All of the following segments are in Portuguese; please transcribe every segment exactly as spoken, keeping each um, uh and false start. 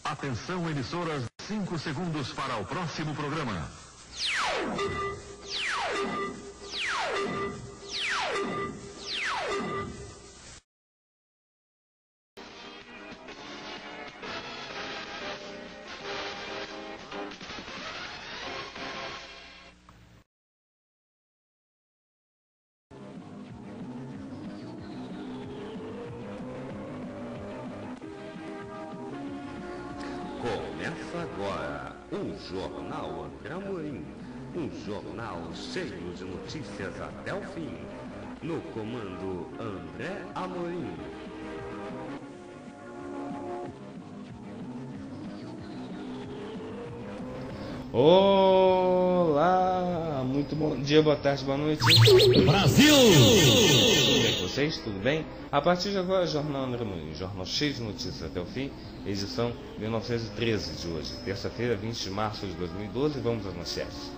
Atenção, emissoras, cinco segundos para o próximo programa. Começa agora o Jornal André Amorim, um jornal cheio de notícias até o fim. No comando André Amorim. Olá, muito bom dia, boa tarde, boa noite. Brasil! Tudo bem com vocês? Tudo bem? A partir de agora, Jornal André Amorim, jornal cheio de notícias até o fim, edição mil novecentos e treze de hoje, terça-feira, vinte de março de dois mil e doze, vamos às manchetes.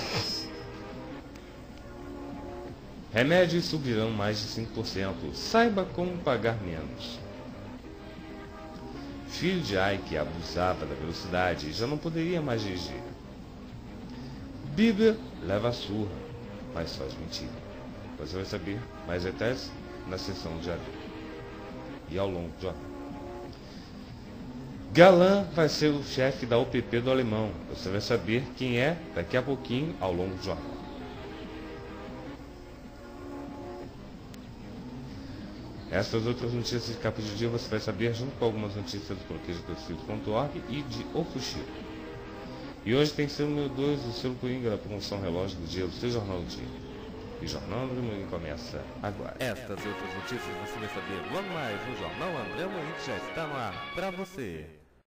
Remédios subirão mais de cinco por cento, saiba como pagar menos. Filho de Ike abusava da velocidade e já não poderia mais dirigir. Bíblia leva a surra, mas faz mentira. Você vai saber mais detalhes na sessão de A D e ao longo do jornal. Galã vai ser o chefe da O P P do Alemão. Você vai saber quem é daqui a pouquinho ao longo do jornal. Essas outras notícias de capa de dia você vai saber junto com algumas notícias do bloqueio de tecidos ponto org e de O Fuxico. E hoje tem selo número dois do selo Coringa da promoção relógio do dia do seu Jornal do Dia. E o Jornal André Amorim começa agora. Estas e outras notícias você vai saber logo mais no Jornal André Amorim, que já está no ar para você.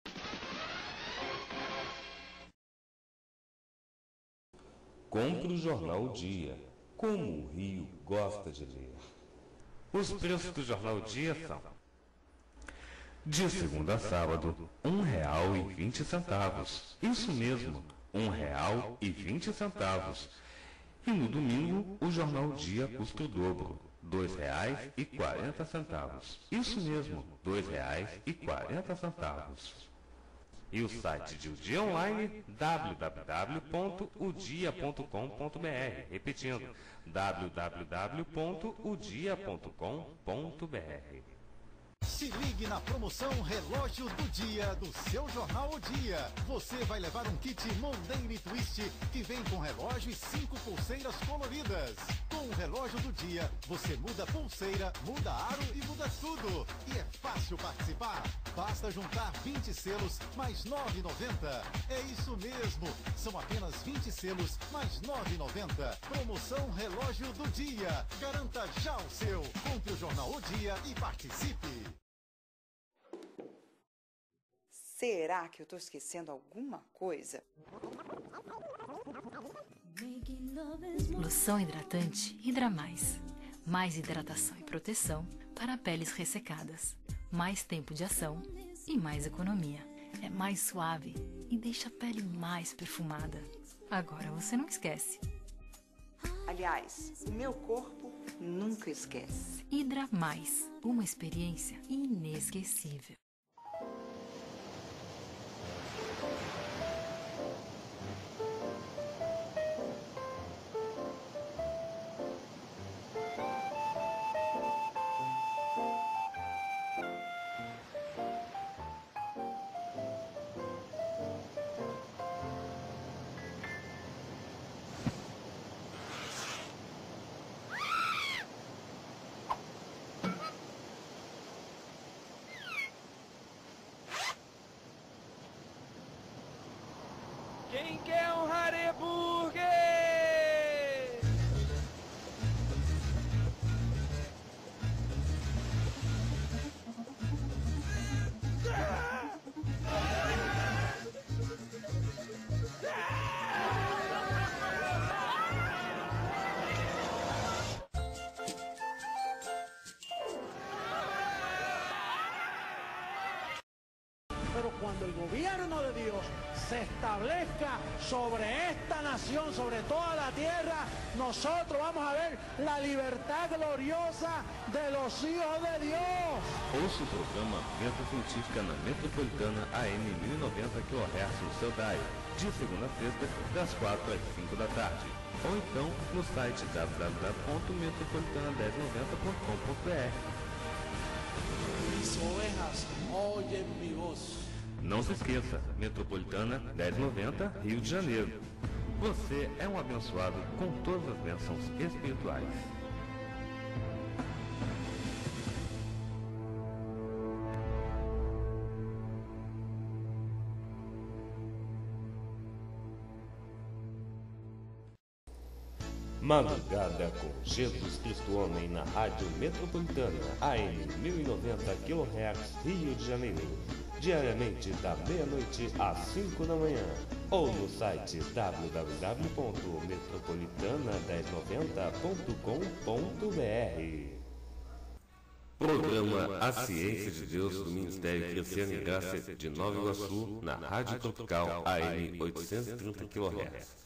Compre o Jornal o Dia, como o Rio gosta de ler. Os preços do Jornal o Dia são: de segunda a sábado, um real e vinte centavos. Isso mesmo, um real e vinte centavos. E no domingo, o Jornal o Dia custa o dobro, dois reais e quarenta centavos. Isso mesmo, dois reais e quarenta centavos. E o site de O Dia Online, w w w ponto o dia ponto com ponto b r. Repetindo, w w w ponto o dia ponto com ponto b r. Se ligue na promoção Relógio do Dia do seu Jornal O Dia. Você vai levar um kit Mondaine Twist que vem com relógio e cinco pulseiras coloridas. Com o Relógio do Dia, você muda pulseira, muda aro e muda tudo. E é fácil participar. Basta juntar vinte selos mais nove reais e noventa centavos. É isso mesmo. São apenas vinte selos mais nove reais e noventa centavos. Promoção Relógio do Dia. Garanta já o seu. Compre o Jornal O Dia e participe. Será que eu tô esquecendo alguma coisa? Loção hidratante Hidra Mais. Mais hidratação e proteção para peles ressecadas. Mais tempo de ação e mais economia. É mais suave e deixa a pele mais perfumada. Agora você não esquece. Aliás, o meu corpo nunca esquece. Hidra Mais. Uma experiência inesquecível. Quem quer um Hareburger? cuando el gobierno de Dios se establezca sobre esta nación, sobre toda la tierra, nosotros vamos a ver la libertad gloriosa de los hijos de Dios. Ouça o programa Venta Científica na Metropolitana A M mil e noventa quilohertz no seu dial, de segunda a sexta, das quatro às cinco da tarde. Ou então no site w w w ponto metropolitana mil e noventa ponto com ponto b r. Mis ovejas oyen mi voz. Não se esqueça, Metropolitana mil e noventa, Rio de Janeiro. Você é um abençoado com todas as bênçãos espirituais. Madrugada com Jesus Cristo Homem na Rádio Metropolitana A M mil e noventa quilohertz, Rio de Janeiro, diariamente da meia-noite às cinco da manhã, ou no site w w w ponto metropolitana mil e noventa ponto com ponto b r. Programa A Ciência de Deus do Ministério Crescendo em Graça de Nova Iguaçu, na Rádio Tropical A M oitocentos e trinta quilohertz.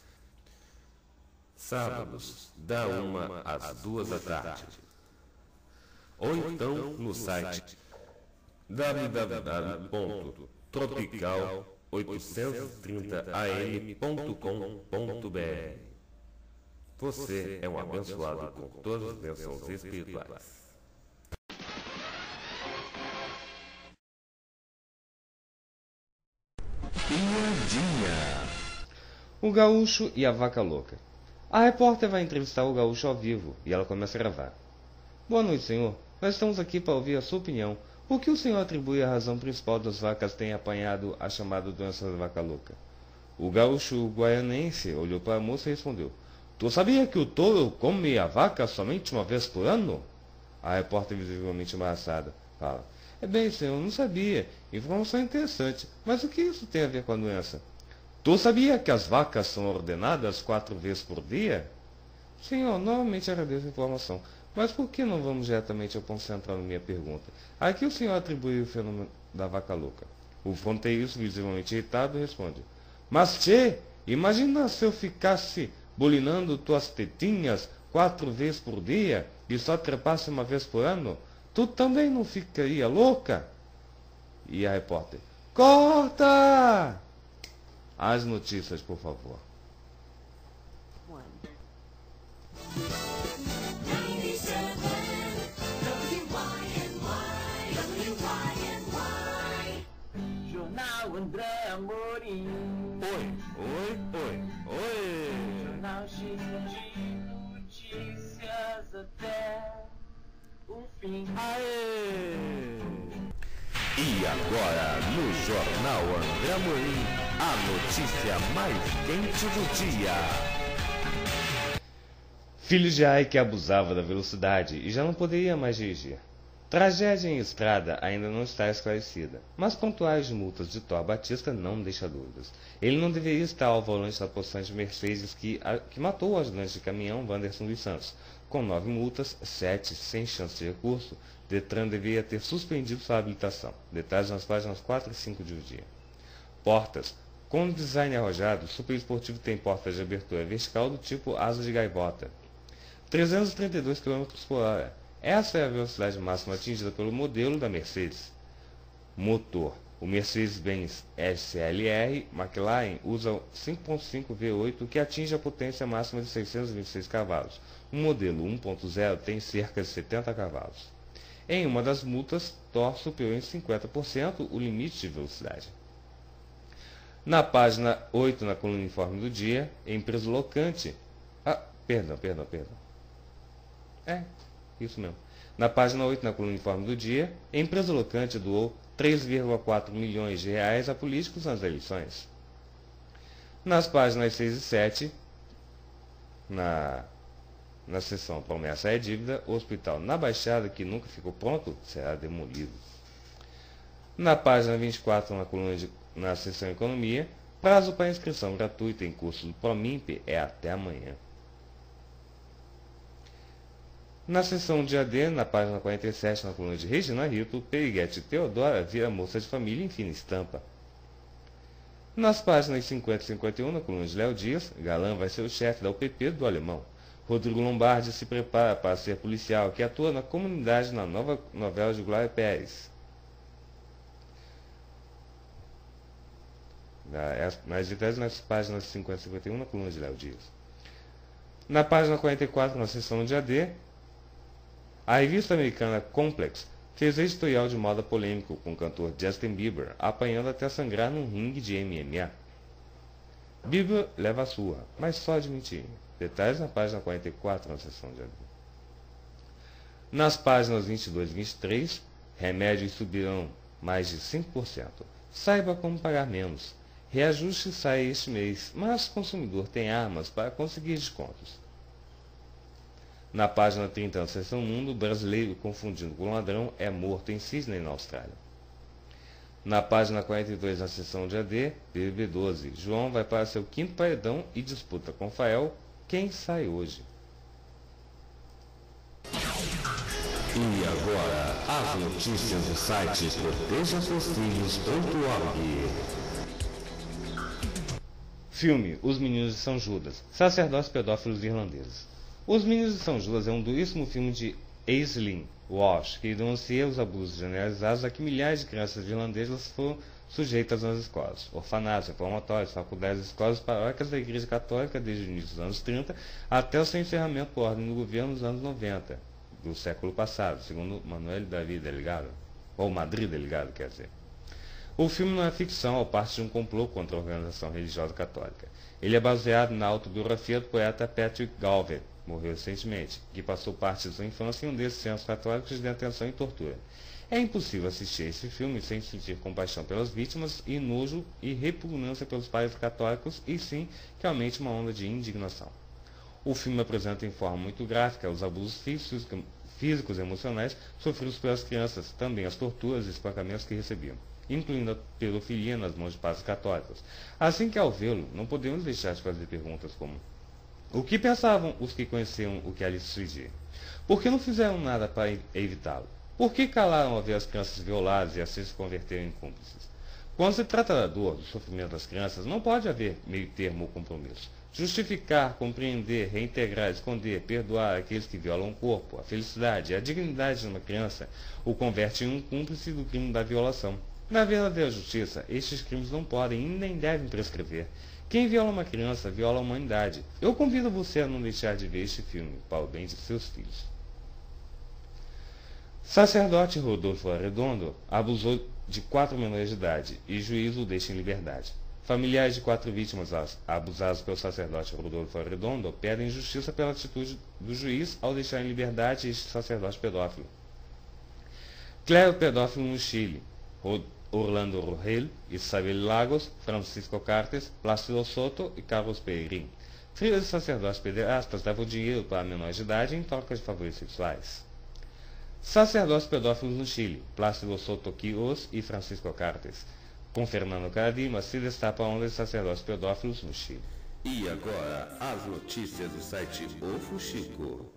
Sábados, da uma às duas da tarde. Ou então no site w w w ponto tropical oitocentos e trinta a m ponto com ponto b r. Você é um abençoado com todas as bênçãos espirituais. Piadinha. O gaúcho e a vaca louca. A repórter vai entrevistar o gaúcho ao vivo e ela começa a gravar. Boa noite, senhor. Nós estamos aqui para ouvir a sua opinião. Por que o senhor atribui a razão principal das vacas terem apanhado a chamada doença da vaca louca? O gaúcho guaianense olhou para a moça e respondeu: Tu sabia que o touro come a vaca somente uma vez por ano? A repórter, visivelmente embaraçada, fala: É bem, senhor, não sabia. Informação interessante. Mas o que isso tem a ver com a doença? Tu sabia que as vacas são ordenadas quatro vezes por dia? Senhor, novamente agradeço a informação. Mas por que não vamos diretamente ao ponto central na minha pergunta? A que o senhor atribui o fenômeno da vaca louca? O fronteiriço, visivelmente irritado, responde: Mas, tchê, imagina se eu ficasse bolinando tuas tetinhas quatro vezes por dia e só trepasse uma vez por ano? Tu também não ficaria louca? E a repórter: Corta! As notícias, por favor. Jornal André Amorim. Oi, oi, oi, oi. Jornal cheio de notícias até o fim. Aê! E agora, no Jornal André Amorim, a notícia mais quente do dia. Filho de Ike abusava da velocidade e já não poderia mais dirigir. Tragédia em estrada ainda não está esclarecida, mas pontuais de multas de Thor Batista não deixa dúvidas. Ele não deveria estar ao volante da possante Mercedes que, a, que matou o ajudante de caminhão Wanderson dos Santos. Com nove multas, sete sem chance de recurso, Detran deveria ter suspendido sua habilitação. Detalhes nas páginas quatro e cinco de O Dia. Portas. Com design arrojado, o Super Esportivo tem portas de abertura vertical do tipo asa de gaivota. trezentos e trinta e dois quilômetros por hora. Essa é a velocidade máxima atingida pelo modelo da Mercedes. Motor. O Mercedes-Benz S L R McLaren usa cinco ponto cinco V oito que atinge a potência máxima de seiscentos e vinte e seis cavalos. O modelo um ponto zero tem cerca de setenta cavalos. Em uma das multas, Thor superou em cinquenta por cento o limite de velocidade. Na página oito, na coluna Informe do Dia, empresa locante... Ah, perdão, perdão, perdão. É, isso mesmo. Na página oito, na coluna Informe do Dia, a empresa locante doou três vírgula quatro milhões de reais a políticos nas eleições. Nas páginas seis e sete, na, na seção Promessa é Dívida, o hospital na Baixada, que nunca ficou pronto, será demolido. Na página vinte e quatro, na coluna de, na seção Economia, prazo para inscrição gratuita em curso do Promimp é até amanhã. Na seção de A D, na página quarenta e sete, na coluna de Regina Rito, Periguete Teodora vira moça de família em fina estampa. Nas páginas cinquenta e cinquenta e um, na coluna de Léo Dias, Galã vai ser o chefe da U P P do Alemão. Rodrigo Lombardi se prepara para ser policial que atua na comunidade na nova novela de Glória Pérez. Mais detalhes nas páginas cinquenta e cinquenta e um, na coluna de Léo Dias. Na página quarenta e quatro, na seção de A D, a revista americana Complex fez editorial de moda polêmico com o cantor Justin Bieber apanhando até sangrar num ringue de M M A. Bieber leva a surra, mas só admitir. Detalhes na página quarenta e quatro, na seção de A D. Nas páginas vinte e dois e vinte e três, remédios subirão mais de cinco por cento. Saiba como pagar menos. Reajuste sai este mês, mas o consumidor tem armas para conseguir descontos. Na página trinta, na seção Mundo, brasileiro confundido com ladrão é morto em Sydney, na Austrália. Na página quarenta e dois, na seção de A D, B B B doze, João vai para seu quinto paredão e disputa com Fael quem sai hoje. E agora, as notícias do site proteja seus filhos ponto org. Filme Os Meninos de São Judas, sacerdotes pedófilos irlandeses. Os Meninos de São Judas é um duríssimo filme de Aislinn Walsh, que denuncia os abusos generalizados a que milhares de crianças irlandesas foram sujeitas nas escolas, orfanatos, reformatórios, faculdades e escolas paróquias da Igreja Católica desde o início dos anos trinta até o seu encerramento por ordem do governo nos anos noventa do século passado, segundo Manuel David Delgado, ou Madrid Delgado, quer dizer. O filme não é ficção, ao parte de um complô contra a organização religiosa católica. Ele é baseado na autobiografia do poeta Patrick Galvey, morreu recentemente, que passou parte de sua infância em um desses centros católicos de detenção e tortura. É impossível assistir esse filme sem sentir compaixão pelas vítimas e nojo e repugnância pelos pais católicos, e sim, realmente uma onda de indignação. O filme apresenta em forma muito gráfica os abusos físicos, físicos e emocionais sofridos pelas crianças, também as torturas e espancamentos que recebiam, incluindo a pedofilia nas mãos de padres católicos. Assim que ao vê-lo, não podemos deixar de fazer perguntas como: o que pensavam os que conheciam o que ali sucedia? Por que não fizeram nada para evitá-lo? Por que calaram ao ver as crianças violadas e assim se converteram em cúmplices? Quando se trata da dor, do sofrimento das crianças, não pode haver meio termo ou compromisso. Justificar, compreender, reintegrar, esconder, perdoar aqueles que violam o corpo, a felicidade e a dignidade de uma criança o converte em um cúmplice do crime da violação. Na verdadeira justiça, estes crimes não podem e nem devem prescrever. Quem viola uma criança, viola a humanidade. Eu convido você a não deixar de ver este filme, para o bem de seus filhos. Sacerdote Rodolfo Arredondo abusou de quatro menores de idade e juiz o deixa em liberdade. Familiares de quatro vítimas abusadas pelo sacerdote Rodolfo Arredondo pedem justiça pela atitude do juiz ao deixar em liberdade este sacerdote pedófilo. Clero pedófilo no Chile. Orlando Rogel, Isabel Lagos, Francisco Cartes, Plácido Soto e Carlos Pereirin. Filhos de sacerdotes pederastas davam dinheiro para menores de idade em troca de favores sexuais. Sacerdotes pedófilos no Chile, Plácido Soto Quiros e Francisco Cartes. Com Fernando Caradima, se destapa a onda de sacerdotes pedófilos no Chile. E agora, as notícias do site O Fuxico.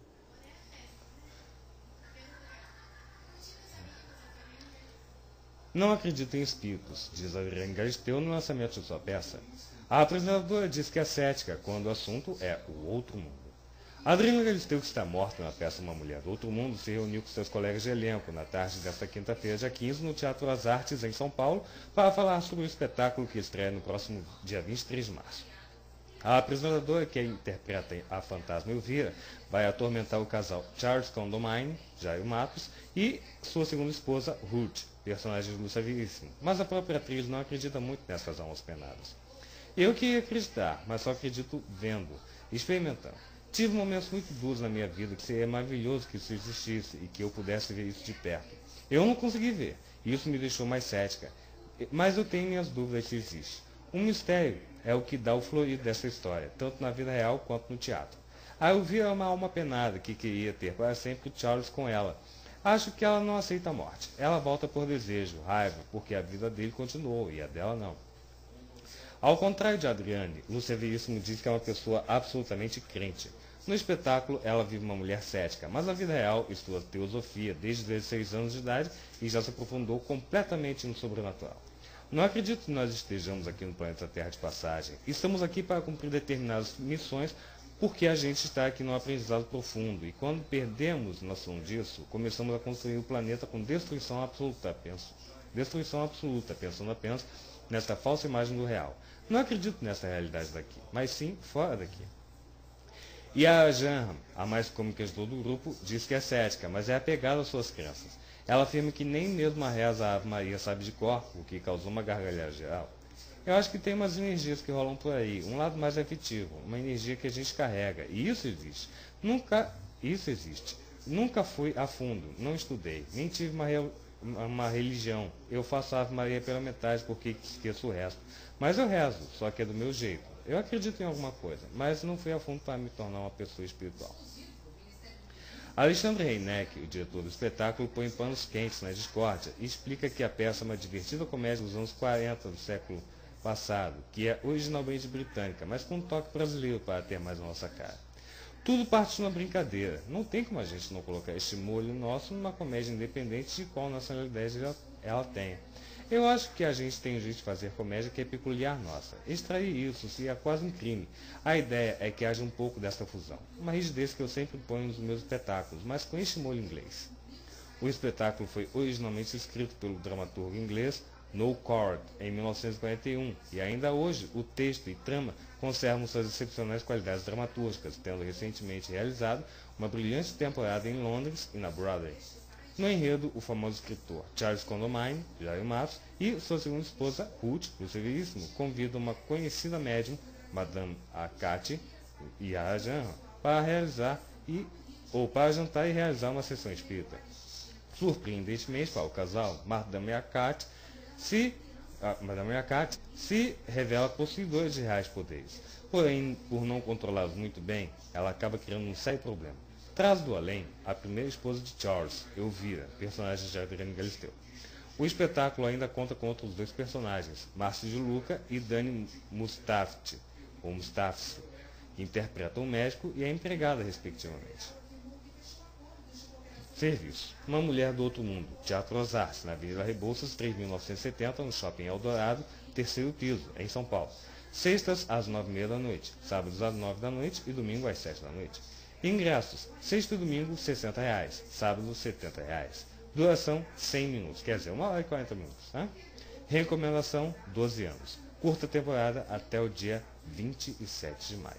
Não acredito em espíritos, diz Adriane Galisteu no lançamento de sua peça. A apresentadora diz que é cética quando o assunto é o outro mundo. Adriane Galisteu, que está morta na peça Uma Mulher do Outro Mundo, se reuniu com seus colegas de elenco na tarde desta quinta-feira, dia quinze, no Teatro das Artes, em São Paulo, para falar sobre o espetáculo que estreia no próximo dia vinte e três de março. A apresentadora, que interpreta a fantasma Elvira, vai atormentar o casal Charles Condomine, Jairo Matos, e sua segunda esposa, Ruth, personagem de Lúcia Veríssimo. Mas a própria atriz não acredita muito nessas almas penadas. Eu queria acreditar, mas só acredito vendo, experimentando. Tive momentos muito duros na minha vida que seria maravilhoso que isso existisse e que eu pudesse ver isso de perto. Eu não consegui ver, e isso me deixou mais cética. Mas eu tenho minhas dúvidas se existe. Um mistério é o que dá o florido dessa história, tanto na vida real quanto no teatro. A Elvira é uma alma penada que queria ter para sempre o Charles com ela. Acho que ela não aceita a morte. Ela volta por desejo, raiva, porque a vida dele continuou e a dela não. Ao contrário de Adriane, Lúcia Veríssimo diz que é uma pessoa absolutamente crente. No espetáculo, ela vive uma mulher cética, mas na vida real estuda teosofia desde os dezesseis anos de idade e já se aprofundou completamente no sobrenatural. Não acredito que nós estejamos aqui no planeta Terra de passagem. Estamos aqui para cumprir determinadas missões, porque a gente está aqui num aprendizado profundo. E quando perdemos noção disso, começamos a construir o planeta com destruição absoluta. Penso, destruição absoluta, pensando apenas nessa falsa imagem do real. Não acredito nessa realidade daqui, mas sim fora daqui. E a Janham, a mais cômica de todo o grupo, diz que é cética, mas é apegada às suas crenças. Ela afirma que nem mesmo a reza à Ave Maria sabe de cor, o que causou uma gargalhada geral. Eu acho que tem umas energias que rolam por aí, um lado mais afetivo, uma energia que a gente carrega, e isso existe. Nunca, isso existe. Nunca fui a fundo, não estudei, nem tive uma, uma religião. Eu faço a Ave Maria pela metade porque esqueço o resto. Mas eu rezo, só que é do meu jeito. Eu acredito em alguma coisa, mas não fui a fundo para me tornar uma pessoa espiritual. Alexandre Reineck, o diretor do espetáculo, põe panos quentes na discórdia e explica que a peça é uma divertida comédia dos anos quarenta do século passado, que é originalmente britânica, mas com um toque brasileiro para ter mais a nossa cara. Tudo parte de uma brincadeira. Não tem como a gente não colocar este molho nosso numa comédia independente de qual nacionalidade ela, ela tenha. Eu acho que a gente tem um jeito de fazer comédia que é peculiar nossa. Extrair isso seria quase um crime. A ideia é que haja um pouco dessa fusão. Uma rigidez que eu sempre ponho nos meus espetáculos, mas com este molho inglês. O espetáculo foi originalmente escrito pelo dramaturgo inglês Noel Coward, em mil novecentos e quarenta e um, e ainda hoje o texto e trama conservam suas excepcionais qualidades dramaturgicas, tendo recentemente realizado uma brilhante temporada em Londres e na Broadway. No enredo, o famoso escritor Charles Condamine, Jair Matos, e sua segunda esposa, Ruth, do Severíssimo, convidam uma conhecida médium, Madame Akati e a Janham, para realizar e, ou para jantar e realizar uma sessão espírita. Surpreendentemente para o casal, Madame Akati se, a, Madame Akati se revela possuidora de reais poderes. Porém, por não controlá-los muito bem, ela acaba criando um sério problema. Traz do além, a primeira esposa de Charles, Elvira, personagem de Adriane Galisteu. O espetáculo ainda conta com outros dois personagens, Márcio de Luca e Dani Mustafi, ou Mustafi, que interpretam o médico e a empregada, respectivamente. Serviço. Uma mulher do outro mundo. Teatro às Artes, na Avenida Rebouças, três mil novecentos e setenta, no Shopping Eldorado, terceiro piso, em São Paulo. Sextas, às nove e meia da noite. Sábados, às nove da noite e domingo, às sete da noite. Ingressos, sexta e domingo, sessenta reais, sábado, setenta reais. Duração, cem minutos, quer dizer, uma hora e quarenta minutos. Né? Recomendação, doze anos. Curta temporada até o dia vinte e sete de maio.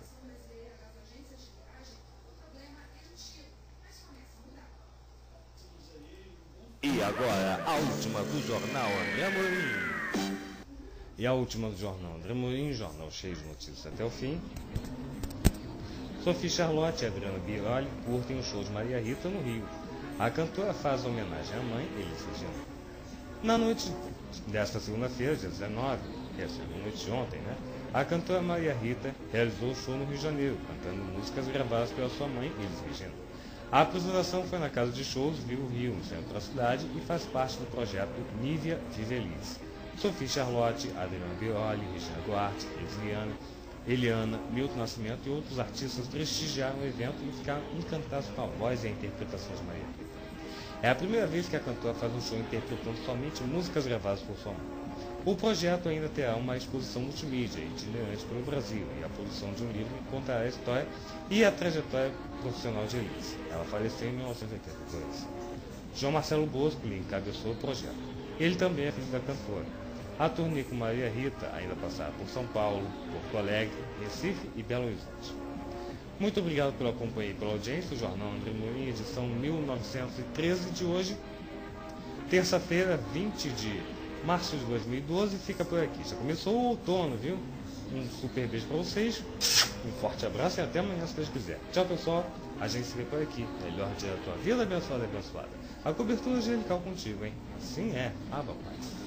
E agora, a última do Jornal André Amorim. E a última do Jornal André Amorim, jornal cheio de notícias até o fim. Sophie Charlotte e Adriana Biroli curtem o show de Maria Rita no Rio. A cantora faz homenagem à mãe, Elis Regina. Na noite desta segunda-feira, dia dezenove, que é a noite de ontem, né? A cantora Maria Rita realizou o show no Rio de Janeiro, cantando músicas gravadas pela sua mãe, Elis Regina. A apresentação foi na Casa de Shows Vivo Rio, no centro da cidade, e faz parte do projeto Nívia Viveliz. Sophie Charlotte, Adriana Biroli, Regina Duarte, Elisliana, Eliana, Milton Nascimento e outros artistas prestigiaram o evento e ficaram encantados com a voz e a interpretação de Maria Rita. É a primeira vez que a cantora faz um show interpretando somente músicas gravadas por sua mãe. O projeto ainda terá uma exposição multimídia itinerante pelo Brasil e a produção de um livro que contará a história e a trajetória profissional de Elis. Ela faleceu em mil novecentos e oitenta e dois. João Marcelo Bosco lhe encabeçou o projeto. Ele também é filho da cantora. A turnê com Maria Rita ainda passará por São Paulo, Porto Alegre, Recife e Belo Horizonte. Muito obrigado pela companhia e pela audiência. O Jornal André Amorim, edição mil novecentos e treze de hoje, terça-feira, vinte de março de dois mil e doze, fica por aqui. Já começou o outono, viu? Um super beijo para vocês, um forte abraço e até amanhã, se Deus quiser. Tchau, pessoal. A gente se vê por aqui. Melhor dia da tua vida, abençoada e abençoada. A cobertura angelical contigo, hein? Assim é. Ava Paz.